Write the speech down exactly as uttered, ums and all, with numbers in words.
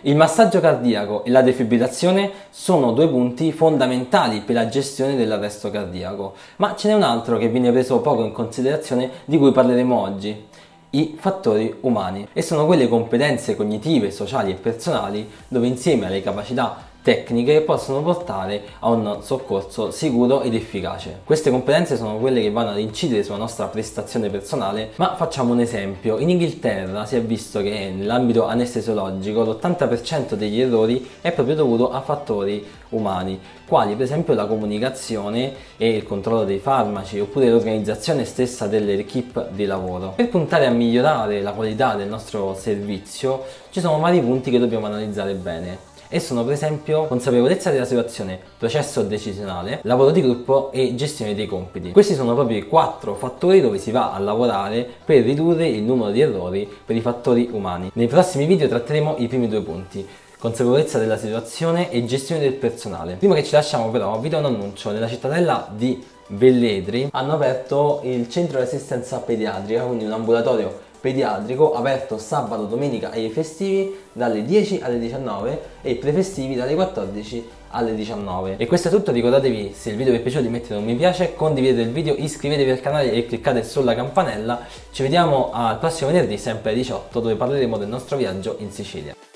Il massaggio cardiaco e la defibrillazione sono due punti fondamentali per la gestione dell'arresto cardiaco, ma ce n'è un altro che viene preso poco in considerazione di cui parleremo oggi: i fattori umani. E sono quelle competenze cognitive, sociali e personali dove insieme alle capacità tecniche possono portare a un soccorso sicuro ed efficace. Queste competenze sono quelle che vanno ad incidere sulla nostra prestazione personale, ma facciamo un esempio. In Inghilterra si è visto che nell'ambito anestesiologico l'ottanta per cento degli errori è proprio dovuto a fattori umani, quali per esempio la comunicazione e il controllo dei farmaci, oppure l'organizzazione stessa dell'equipe di lavoro. Per puntare a migliorare la qualità del nostro servizio ci sono vari punti che dobbiamo analizzare bene. E sono per esempio consapevolezza della situazione, processo decisionale, lavoro di gruppo e gestione dei compiti. Questi sono proprio i quattro fattori dove si va a lavorare per ridurre il numero di errori per i fattori umani. Nei prossimi video tratteremo i primi due punti: consapevolezza della situazione e gestione del personale. Prima che ci lasciamo però vi do un annuncio: nella cittadella di Velletri hanno aperto il centro di assistenza pediatrica, quindi un ambulatorio pediatrico aperto sabato, domenica e i festivi dalle dieci alle diciannove e i prefestivi dalle quattordici alle diciannove. E questo è tutto. Ricordatevi, se il video vi è piaciuto, di mettere un mi piace, condividete il video, iscrivetevi al canale e cliccate sulla campanella. Ci vediamo al prossimo venerdì sempre alle diciotto, dove parleremo del nostro viaggio in Sicilia.